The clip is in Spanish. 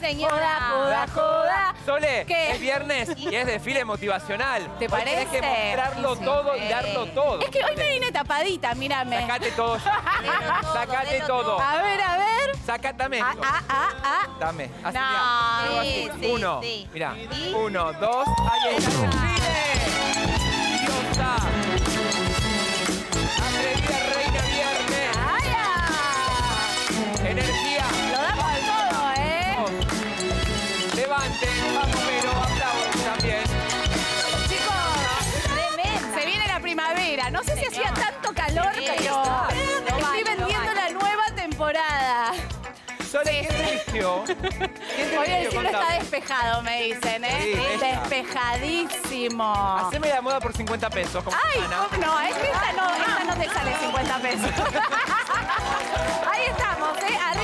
señora. Joda, joda. Sole, ¿Qué? es viernes y es desfile motivacional. ¿Te Hoy parece? tenés que mostrarlo Sí, todo sí. y darlo todo. Es que hoy me vine tapadita, mírame. Sacate todo ya. Sacate delo todo. A ver, a ver. Sacátame esto. Dame. Así, No. mirá. Algo así. Sí, sí, Uno. sí. Mirá. Y- 1, 2. Ahí está. ¡Desfile! ¡Diosa! ¡Atrevida reina viernes! ¡Ay, ah! ¡Energía! Lo damos todo, ¿eh? Levanten, vamos, pero aplausos también. Chicos, Tremenda. se viene la primavera. No sé si hacía tanto calor, Sí, pero no estoy vale, vendiendo no la nueva temporada. Sole, ¿quién te eligió? ¿Quién te Hoy el eligió? cielo está Contame. despejado, me dicen, ¿eh? Sí, bella. Despejadísimo. Haceme la moda por 50 pesos, como Ay, Ana. no, es que esta no te sale 50 pesos. Ahí estamos, ¿eh?